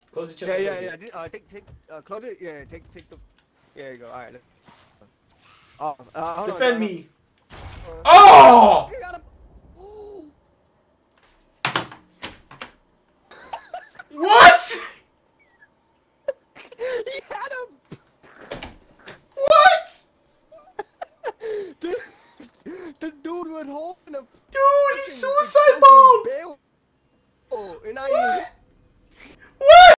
Close the chest. Yeah, and yeah, break yeah. it. Close it. Yeah, take the. There you go. All right. Oh, hold on. Defend me. Uh, Oh! you gotta. What? He had him. What? The, the dude was holding